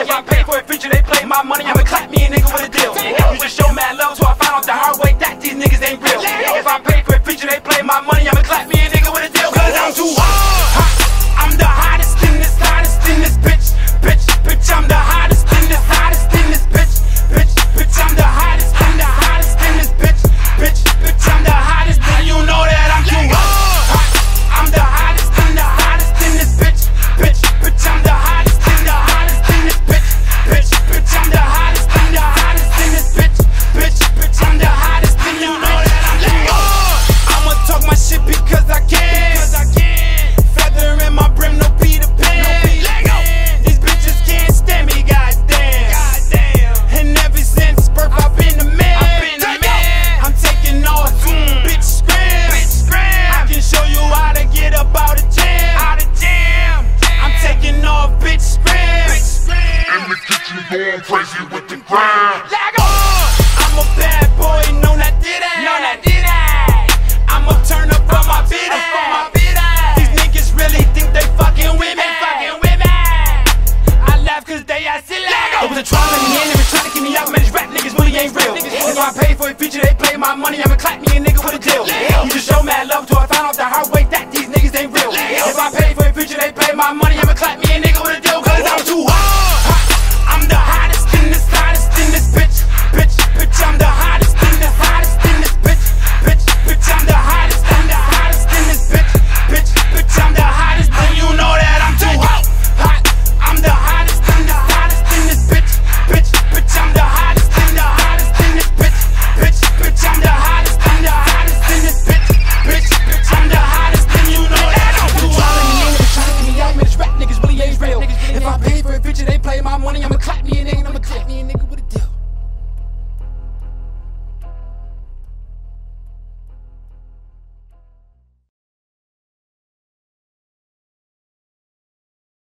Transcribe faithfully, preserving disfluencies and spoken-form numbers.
If I pay for a feature, they play my money, I'ma clap me a nigga with a deal. You just show mad love, so I found out the hard way that these niggas ain't real. If I pay for a feature, they play my money, I'ma clap me a nigga with a deal. Cause I'm too hot. I'm the hottest in this, hottest in this bitch. Bitch, bitch, I'm the hottest in this, hottest in this bitch. Bitch, bitch, I'm the hottest in the hottest in this bitch. Bitch, bitch, I'm the hottest, and you know that I'm too hot. I'm the hottest in the hottest in this bitch. Bitch, bitch, I'm the hottest in the hottest in this bitch. Bitch, bitch, I'm the hottest in the hottest in this bitch. Bitch, bitch, I'm the hottest, and you know that I'm too hot. I'ma talk my shit because I can. Because I can. Feather in my brim, no Peter Pan. These bitches can't stand me, goddamn. Goddamn. And ever since birth, I've been the man. I've been the man. I'm taking off, mm. bitch scram. Bitch scram. I can show you how to get up out of jam. Out of jam. I'm taking off, bitch scram. Bitch scram. In the kitchen going crazy with the grind. I'm a bad boy, no not did I. No not did I. I'ma turn up on my bid ass. These niggas really think they fucking with me. Fucking with me. I laugh cause they are silly. It was a trial in the end, they was trying to keep me out. Man, these rap niggas really ain't real. If I pay for a feature, they play my money, I'ma clap me a nigga with a deal. You just show mad love till I found out the hard way